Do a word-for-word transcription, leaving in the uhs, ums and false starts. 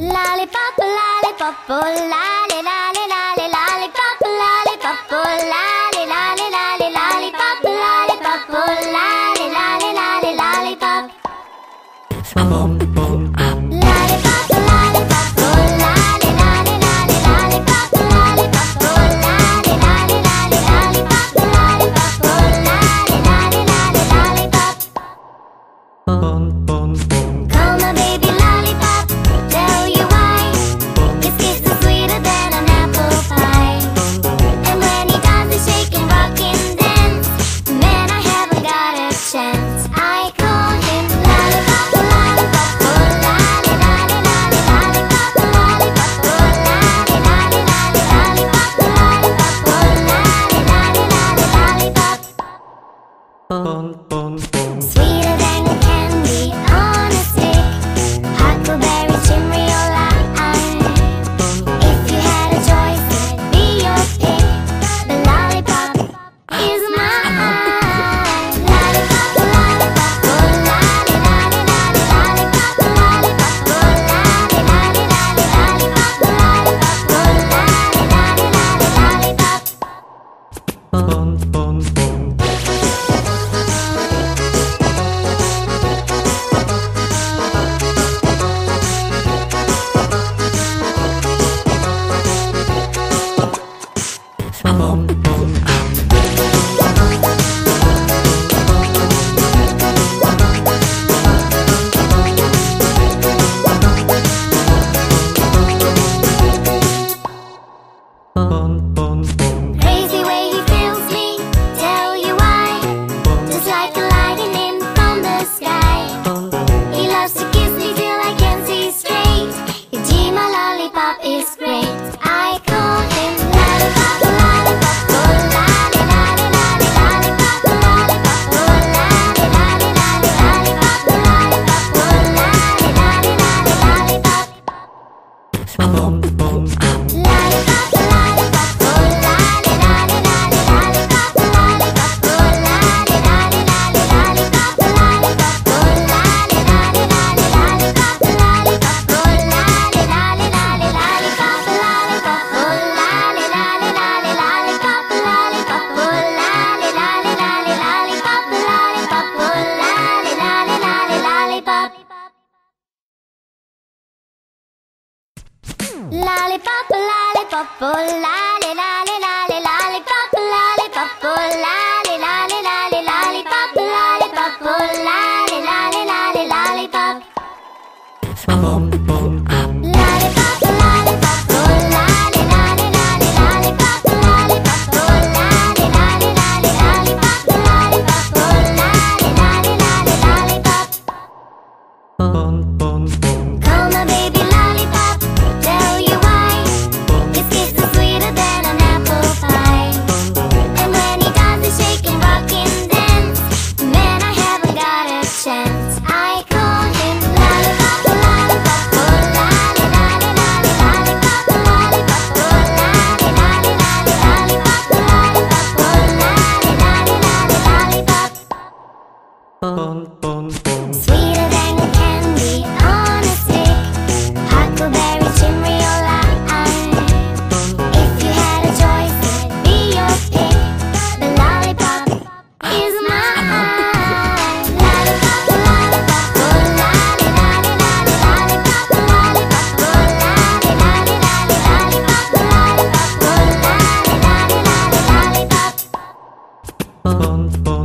Lollipop, lollipop, oh, lolly, lolly, lolly, lollipop, lollipop, oh, lolly, lolly, lolly, lollipop, lollipop, oh, lolly, lolly, lolly, lollipop. Boom, boom, up. Lollipop, lollipop, oh, lolly, lolly, lolly, lollipop, lollipop, oh, lolly, lolly, lolly, lollipop, lollipop, oh, lolly, lolly, lolly, lollipop. Boom, boom, boom. Call my baby lollipop, tell you why. His kiss is sweeter than an apple pie. And when he does the shake and rock and dance, man, I haven't got a chance. I call him lollipop, lollipop, oh, lolly, lolly, lolly, lollipop, lollipop, oh, lolly, lolly, lolly, lollipop, lollipop, oh, lolly, lolly, lolly, lollipop. Boom, boom, boom. Sweeter than candy on a stick, huckleberry chimriola. If you had a choice, it'd be your pick. The lollipop is mine. Lollipop, lollipop, oh, lolly, lolly, lolly, lollipop, lollipop, oh, lolly, lolly, lolly, lollipop, lollipop, oh, lolly, lolly, lolly, lollipop. Boom, boom, boom. Boom, boom, up. Boom, boom, boom. Crazy way he fills me, tell you why. Just like a lightning from the sky. He loves to kiss me till I can't see straight. Gee, my lollipop is great. I call him lollipop, lollipop, oh, lolly, lolly, lolly, lollipop, lollipop, oh, lolly, lolly, lolly, lollipop, lollipop, oh, lolly, lolly, lolly, lollipop. Boom, boom, up. Lollipop, lollipop, oh, lolly, lolly, lolly, lollipop, lollipop, oh, lolly, lolly, lolly, lollipop, lollipop, oh, lolly, lolly, lolly, lollipop, lollipop, oh, lolly, lolly, lolly, lollipop, lollipop, oh, lolly, lolly, lolly, lollipop, lollipop, oh, lolly, lolly, lolly, lollipop, lollipop, oh, lolly, lolly, lolly, lollipop. Lollipop, lollipop, oh, lolly, lolly, lolly, lollipop, lollipop, oh, lolly, lolly, lolly, lollipop, lollipop, oh, lolly, lolly, lolly, lollipop. Boom, boom, up. Lollipop, lollipop, oh, lolly, lolly, lolly, lollipop, lollipop, oh, lolly, lolly, lolly, lollipop, lollipop, oh, lolly, lolly, lolly, lollipop. Boom, boom, boom. Call my baby lollipop, tell you why. His kiss is sweeter than an apple pie. And when he does the shake and rock and dance, man, I haven't got a chance. I call him lollipop, lollipop, oh, lolly, lolly, lolly, lollipop, lollipop, oh, lolly, lolly, lolly, lollipop, lollipop, oh, lolly, lolly, lolly, lollipop. Boom, boom, boom. Sweeter than candy on a stick, huckleberry chimriola. If you had a choice, it'd be your pick. The lollipop is mine. Lollipop, lollipop, oh, lolly, lolly, lolly, lollipop, lollipop, oh, lolly, lolly, lolly, lollipop, lollipop, oh, lolly, lolly, lolly, lollipop. Boom, boom.